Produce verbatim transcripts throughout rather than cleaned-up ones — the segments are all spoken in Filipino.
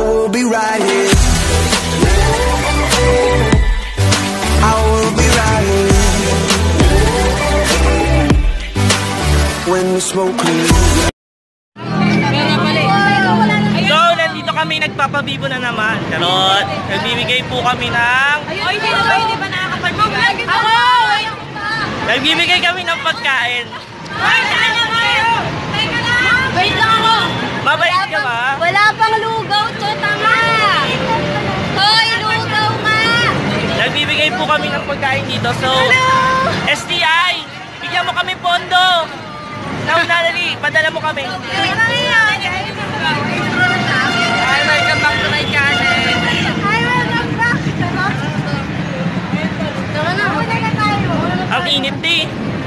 will be right here. I will be right here when the smoke clears. So, nandito kami nagpapabibo na naman. Karot, nagbibigay po kami ng... Ay, hindi na ba, hindi ba nakakapag-vlog? Ako! Nagbibigay kami ng pagkain. Ay, saan na kayo? Wait lang ako. Mabait ka ba? Wala pang lugaw, chota nga. Hoy, lugaw nga. Nagbibigay po kami ng pagkain dito. So, S T I, bigyan mo kami pondo. Now, Natalie, padala mo kami. Hi, welcome back to my channel. Hi, welcome back. Tara na, magkaka tayo. Ang init di.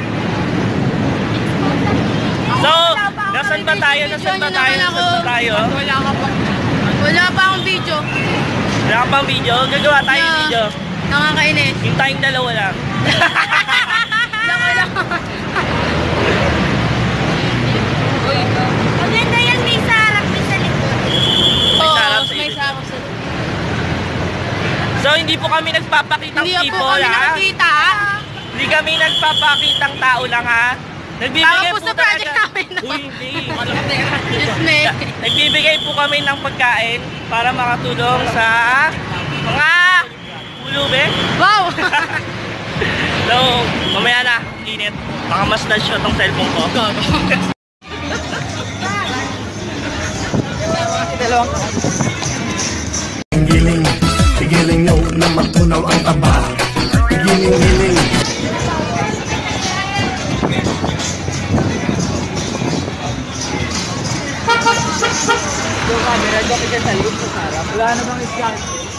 So, nasan ba tayo? Nasan ba tayo? Nasan ba tayo? Wala ka pa. Wala pa akong video. Wala ka pang video? Gagawa tayo ng video. Nakakainis. Yung tayong dalawa lang. Lako lang. Maganda yan, may sarap, may sa likod. May sarap sa may likod. sarap sa likod. So, hindi po kami nagpapakitang Hindi po people, kami ha? nakikita, ha? Hindi kami nagpapakitang tao lang, ha? Nagbibigay Tama po po sa project talaga- namin, no? Uy, hindi. Yes, me. Nagbibigay po kami ng pagkain para makatulong sa mga pulubi. Wow! So, mamaya na, init. Baka mas na-shot ang cellphone ko. Giling, giling nyo na matunaw ang taba. Giling, giling. Yung camera, doon kita sa loob sa sarap. Wala na bang isang?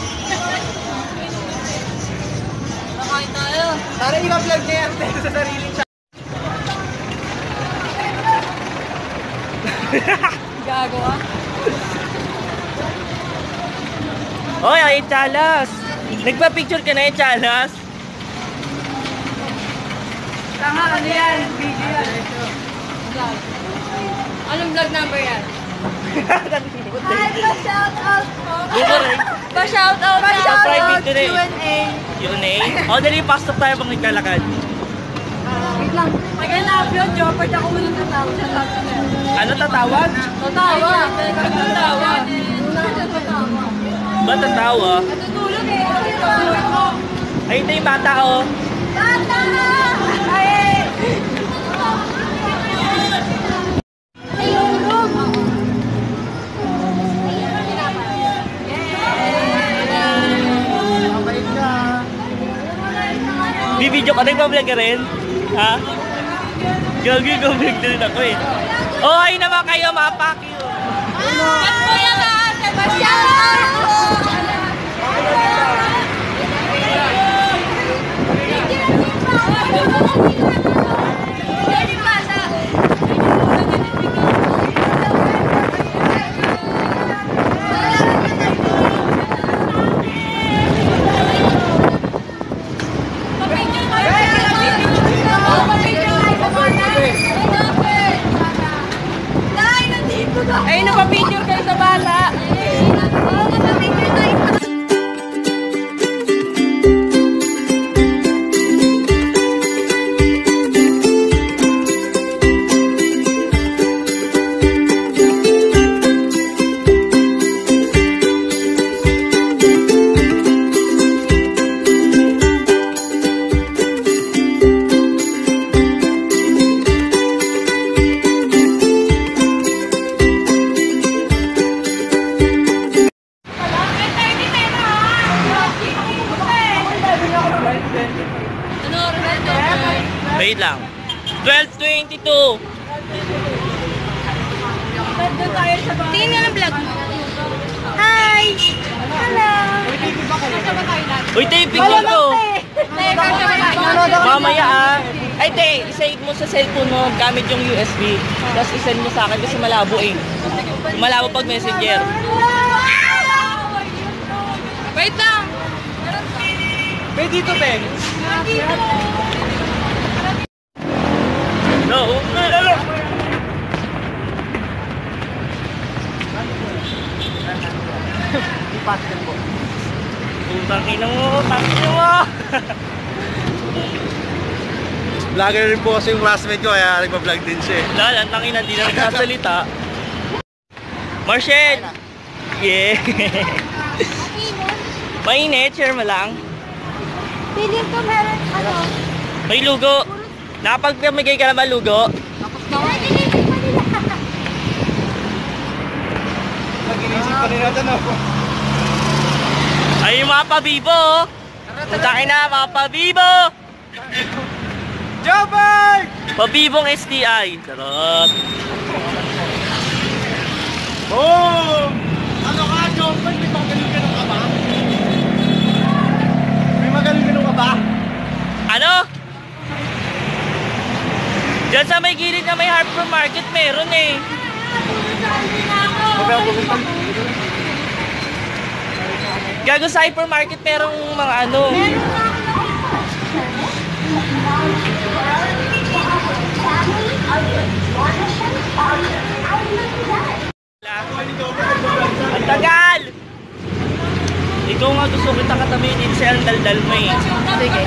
Nakain tayo. Tara, i-vlog niya yan sa sarili siya. Gagawa. Hoy, ay Chalas! Nagpa-picture ka na, Chalas? Tama, ano yan? Video yan. Vlog. Anong vlog number yan? Ay, pa-shoutout po. Boomerang. Pa-shoutout na. Pa-private ko na eh. Q and A. Q and A? O, dali, pasok tayo pang naglalakad. Wait lang. Pag-enough yun, Jopard ako muna tatawa sa lahat na. Ano tatawag? Tatawa. Tatawa. Tatawa. Ba tatawa? Natutulog eh. Natutulog ko. Ay, ito yung bata, oh. Bata! Ay! Bibidyo ka, nagpa-vlog ka rin? Ha? Gagi, gumig din ako eh. Oh, ay naman kayo, mapaki. Ba't mo yan lahat? Shoutout! Ay, napapicture kayo sa bata. Wait lang. twelve twenty-two. Tingin nga ng vlog mo. Hi! Hello! Uy, te, picture ko. Mamaya ah. Ay, te, isave mo sa cellphone mo gamit yung U S B. Tapos isend mo sa akin kasi malabo eh. Malabo pag messenger. Wait lang! May dito, Ben. No, no, no, no. Ipasok po. Putang ina mo, tangina mo. Vlogger rin po kasi yung classmate ko, kaya nagpa-vlog din siya eh. Lala, ang tangina, di na nagsasalita. Marshall! Yeah! Mainit, share mo lang. Piling ko meron ano. May lugo. Nakapagpamigay ka na ba lugo? Nag-inisip pa rin natin ako. Ay, yung mga pabibo! Putangin na, mga pabibo! Jobber! Pabibong S T I. Charot. Boom! Ano ka, Jobber? May magaling-galing ka ba? May magaling-galing ka ba? Ano? Diyan sa may gilid na may Harper Market, meron eh. Gago sa hypermarket merong mga ano. Ang tagal! Ikaw nga gusto kita katabihin din siya ang daldal mo eh. Sige.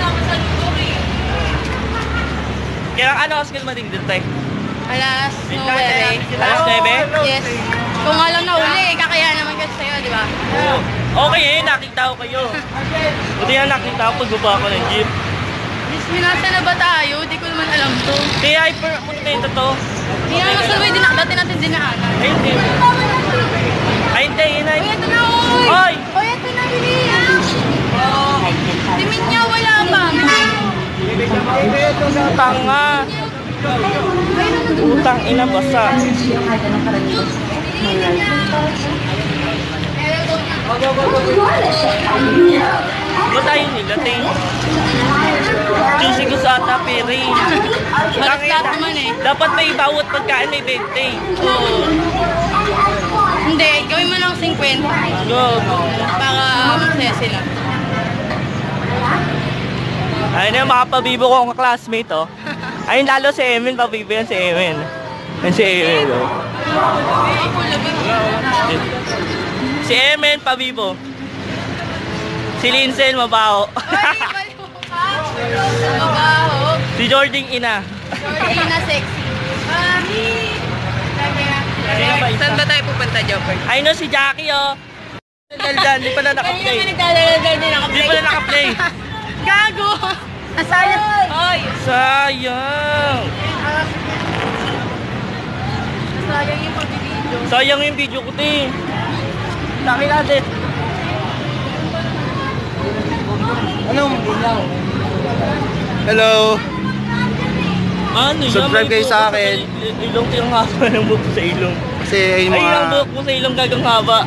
Kaya ano ang skill mo din dito eh? Alas nuwere. Alas nuwebe? Yes. Kung nga lang nahuli, kakaya naman kasi sa'yo, di ba? Oo. Okay eh, nakita ko kayo. Buti nga nakita ko pagbaba ko ng jeep. Miss, minasa na ba tayo? Di ko naman alam to. Kaya hyper, ano na ito to? Hindi naman masalway din dati natin dinaanan. Ay, hindi. Ay, hindi, yun ay. Uy, ito na, uy! Hoy! Uy, ito na, Lili! Timin niya, wala ba? Tanga. Utang ina basa. Ba tayo nilating? Juicy ko sa ata pere. Malaslat naman eh. Dapat may bawat pagkain may bente. Oo. Hindi, gawin mo ng fifty. Go. Para masaya sila. Ayun na yung mga pabibo ko ang classmate oh. Ayun lalo si Emin, pabibo yan si Emin. Yan si Emin oh. Si Emin, pabibo. Si Linsel, mabaho. Mabaho. Si Jording ina. Jordan sexy. Mami! Saan ba tayo pupunta, Jopper? Ayun no, si Jackie oh. Daldal, di pa na naka-play. Kanina nga nagdadaldal din ako. Di pa na naka-play. Gago! Nasayang! Oy! Sayang. Nasayang yung pag-video. Sayang yung video ko, te. Dami natin. Anong? Hello! Ano yan? Subscribe May kayo sa buhok akin. sa ilong, tirang haba ng buhok ko sa ilong. Kasi yung Ay, mga... ang buhok mo sa ilong gagang haba.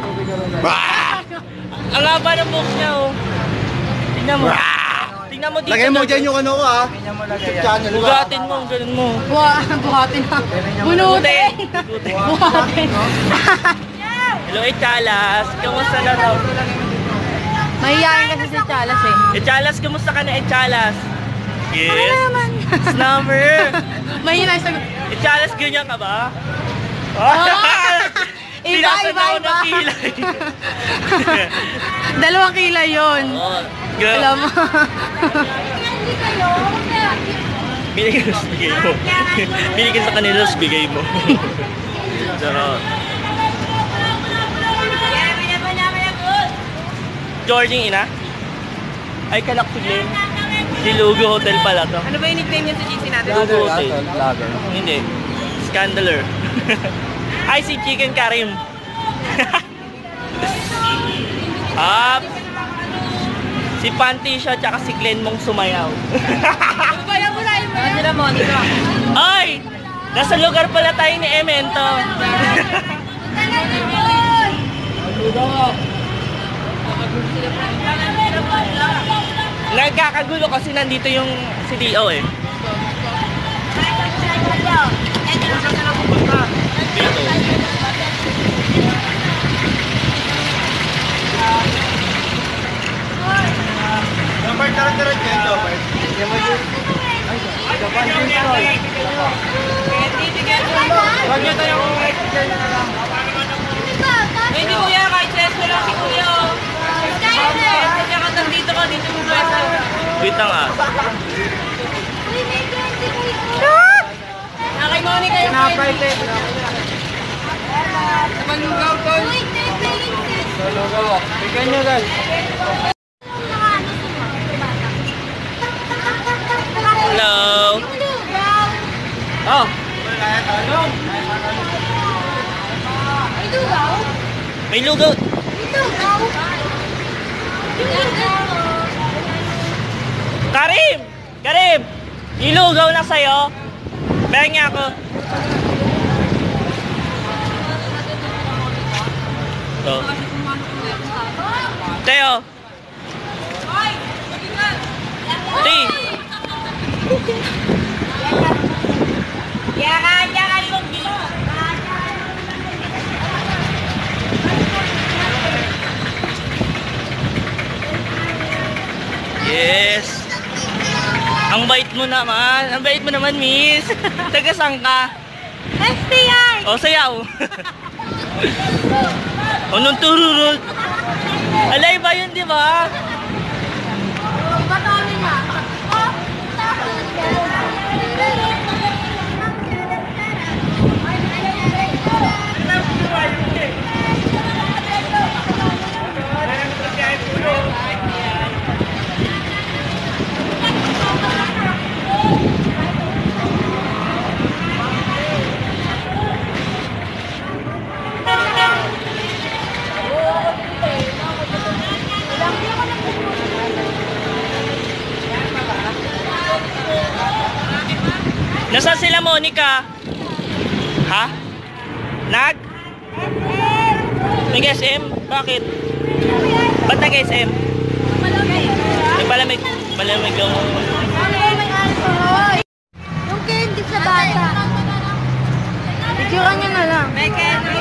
Ang haba ng buhok niya, oh. Tingnan mo. Tingnan mo dito. Lagay mo gago. dyan yung ano ko ah. YouTube channel ko. Bugatin mo, ganun mo. Wah, buhatin na. Bunutin! Bunutin. Buhatin. Hello, Echalas. Kamusta na raw? Mahihayin kasi si Chalas eh. Echalas, kamusta ka na, Echalas? Yes. Ano naman? Snumber. Mahina yung sagot. Echalas, ganyan ka ba? Iba, Sinasadya iba, ko iba. ng kilay. Dalawang kilay yun. Oh, girl. Alam mo. Binigay mo, bigay mo. Binigay sa kanila, bigay mo. Charot. Jordan ina? Ay, kalak si Glenn. Si Lugo Hotel pala to. Ano ba yung nickname niya sa G C natin? Lugo Hotel. Hindi. Scandaler. Ay, si Chicken Karim. Up. Si Panty siya, tsaka si Glenn mong sumayaw. Bayan mo na yun. Ano na mo? Dito. Ay! Nasa lugar pala tayo ni Emento. Nagkakagulo kasi nandito yung si D O eh. Dito. Number tara-tara dyan, Jobber. Huwag niyo tayong... Hindi kuya, kahit tres ko lang si kuya. Wait lang ah. Uy, may candy kayo. Nakay mo ni kayo. Napay te. Malugaw to. Uy, Pepe, Lindsay. Malugaw. Bigyan nyo guys. Hello. Oh. May lugaw? May lugaw. May lugaw? Karim! Karim! Ilugaw na sa'yo. Meron niya ako. Ito. Teo. Ti. Yakan, yakan mo dito. Yes. Ang bait mo naman. Ang bait mo naman, miss. Taga saan ka? S T I! O, sayaw. O, nung tururot. Alay ba yun, di ba? Batali na. Oh, tapos Nasaan sila, Monica? Ha? Nag? Nag-S M? Bakit? Ba't nag-S M? Nagpalamig. Malamig yung... yung candy sa bata. Picturean nyo na lang. May candy.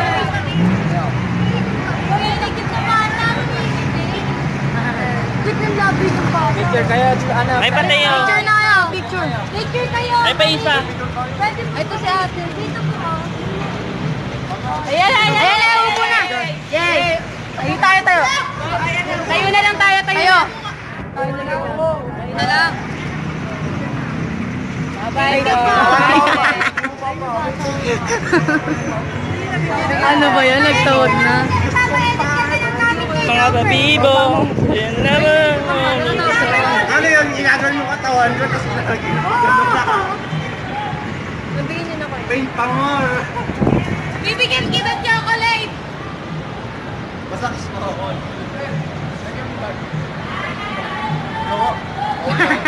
Wait, ang labi ng bata. Picture kayo. Ano? Ay, patay yun. Picture na kayo. Picture. Picture kayo. Ay, pa isa. Ito si ate. Dito po. Ayan, ayan. Ayan, ayan. Upo na. Yay. Tayo tayo tayo. Tayo na lang tayo tayo. Tayo. Tayo na lang. Tayo na lang. Bye-bye. Ano ba yan? Nagtawag na. Mga babibo. Yan naman. Ano yun? Ginagawin mo katawan ko, tapos nagagawin ka. Nabigyan niyo na ko. Paint pangor. Bibigyan kita chocolate. Basta kiss mo ako. Oo.